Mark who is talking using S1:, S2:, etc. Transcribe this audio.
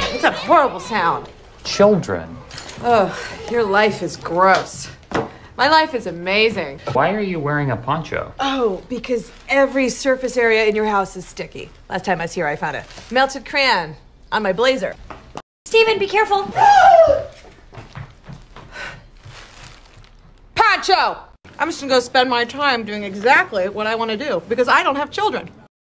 S1: It's a horrible sound.
S2: Children.
S1: Oh, your life is gross. My life is amazing.
S2: Why are you wearing a poncho?
S1: Oh, because every surface area in your house is sticky. Last time I was here, I found a melted crayon on my blazer.
S3: Steven, be careful.
S1: Poncho! I'm just gonna go spend my time doing exactly what I want to do because I don't have children.